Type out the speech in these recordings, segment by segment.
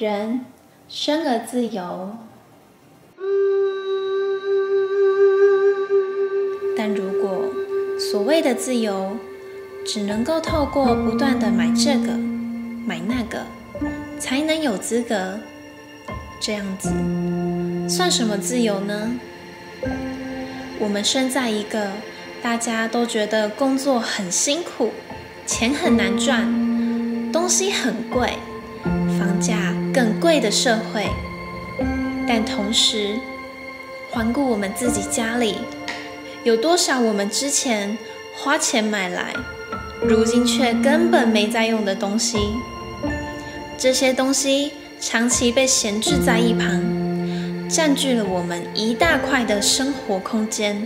人生而自由，但如果所谓的自由只能够透过不断的买这个买那个才能有资格，这样子算什么自由呢？我们生在一个大家都觉得工作很辛苦，钱很难赚，东西很贵，房价更贵的社会，但同时环顾我们自己家里，有多少我们之前花钱买来，如今却根本没在用的东西，这些东西长期被闲置在一旁，占据了我们一大块的生活空间。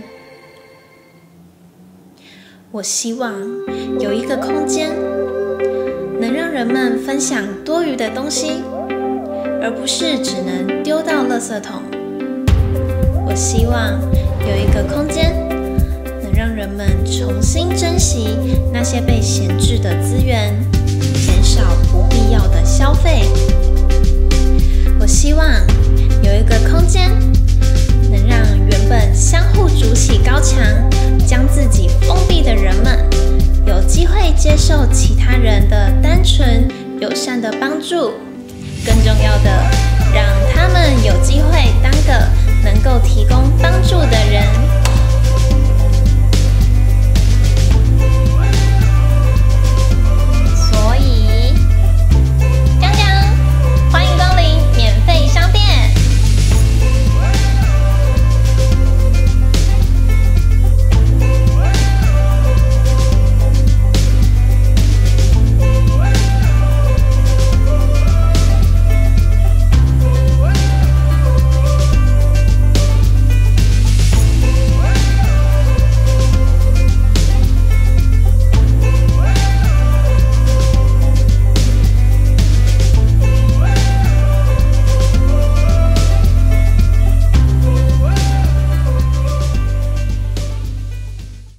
我希望有一个空间，能让人们分享多余的东西，而不是只能丢到垃圾桶。我希望有一个空间，能让人们重新珍惜那些被闲置的资源，减少不必要的消费。我希望有一个空间，能让原本相互筑起高墙，将自己封闭的人们，有机会接受其他人的单纯友善的帮助，更重要的，让他们有机会当个能够提供帮助的人。